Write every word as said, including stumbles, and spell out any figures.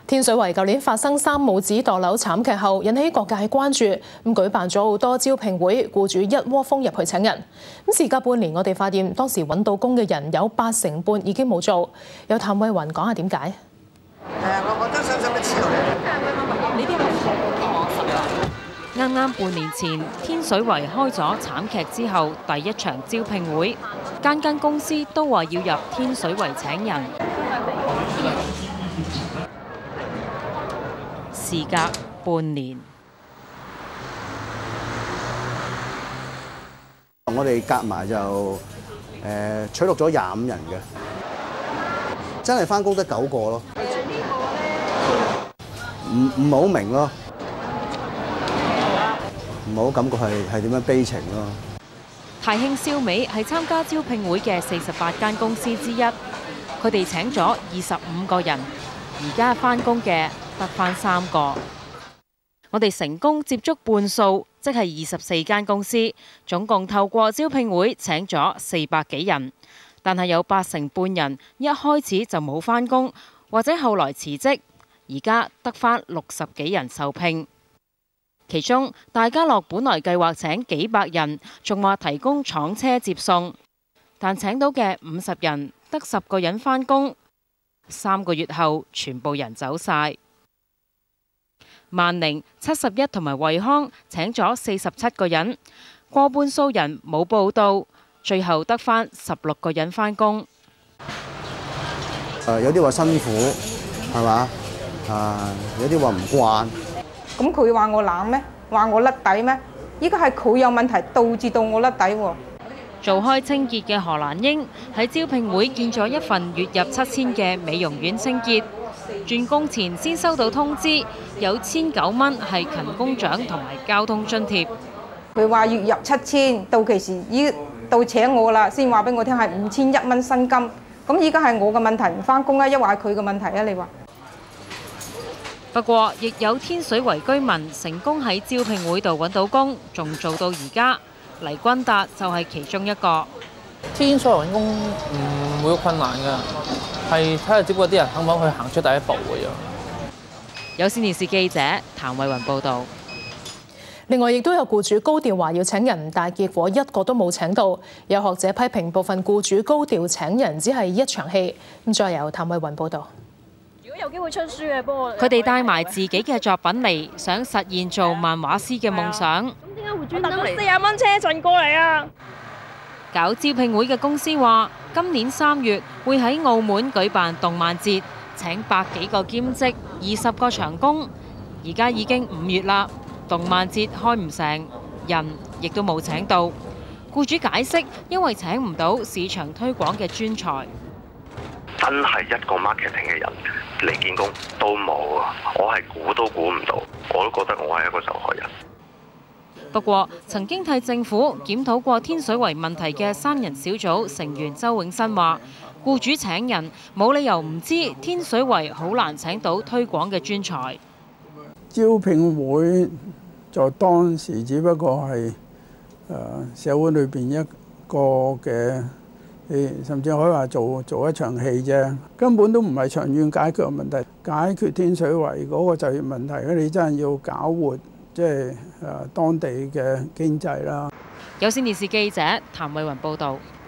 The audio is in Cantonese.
天水圍舊年發生三母子墮樓慘劇後，引起各界關注。咁舉辦咗好多招聘會，僱主一窩蜂入去請人。咁事隔半年，我哋發現當時揾到工嘅人有八成半已經冇做。有譚慧雲講下點解？誒， 我我真想使乜錢嚟？ 呢啲係啱啱半年前，天水圍開咗慘劇之後第一場招聘會，間間公司都話要入天水圍請人。事隔半年， 我哋夾埋就誒、呃、取錄咗廿五人嘅，真係返工得九個咯，唔唔係好明咯，唔好感覺係係點樣悲情咯。 泰興燒味係參加招聘會嘅四十八間公司之一，佢哋請咗二十五個人，而家返工嘅得返三個。我哋成功接觸半數，即係二十四間公司，總共透過招聘會請咗四百幾人，但係有八成半人一開始就冇返工，或者後來辭職，而家得返六十幾人受聘。其中大家樂本來計劃請幾百人，仲話提供廠車接送，但請到嘅五十人得十個人返工，三個月後全部人走晒。萬寧、七十一同埋惠康請咗四十七個人，過半數人冇報到，最後得返十六個人返工。 誒有啲話辛苦係嘛？啊有啲話唔慣。 咁佢話我懶咩？話我甩底咩？依家係佢有問題導致到我甩底喎。 做開清潔嘅何蘭英喺招聘會見咗一份月入七千嘅美容院清潔，轉工前先收到通知，有千九蚊係勤工獎同埋交通津貼。 佢話月入七千，到期時依到請我啦，先話俾我聽係五千一蚊薪金。咁依家係我嘅問題唔返工啊，抑或係佢嘅問題啊？你話？ 不過，亦有天水圍居民成功喺招聘會度揾到工，仲做到而家。黎君達就係其中一個。 天水圍揾工唔會好困難㗎，係睇下只不過啲人肯唔肯去行出第一步嘅啫。 有線電視記者譚慧雲報導。 另外，亦都有僱主高調話要請人，但係結果一個都冇請到。有學者批評部分僱主高調請人只係一場戲。咁再由譚慧雲報導。 有機會出書嘅，不過佢哋帶埋自己嘅作品嚟，想實現做漫畫師嘅夢想。 咁點解會專登嚟四十蚊車陣過嚟啊？ 搞招聘會嘅公司話，今年三月會喺澳門舉辦動漫節，請百幾個兼職，二十個長工。而家已經五月啦，動漫節開唔成，人亦都冇請到。僱主解釋，因為請唔到市場推廣嘅專才。 真係一個 marketing 嘅人嚟見工都冇啊！我係估都估唔到，我都覺得我係一個受害人。 不過，曾經替政府檢討過天水圍問題嘅三人小組成員周永新話，僱主請人冇理由唔知天水圍好難請到推廣嘅專才。 招聘會就當時只不過係誒社會裏邊一個嘅。甚至可以話做做一場戲啫，根本都唔係長遠解決問題，解決天水圍嗰個就業問題，你真係要搞活即係誒當地嘅經濟啦。 有線電視記者譚慧雲報導。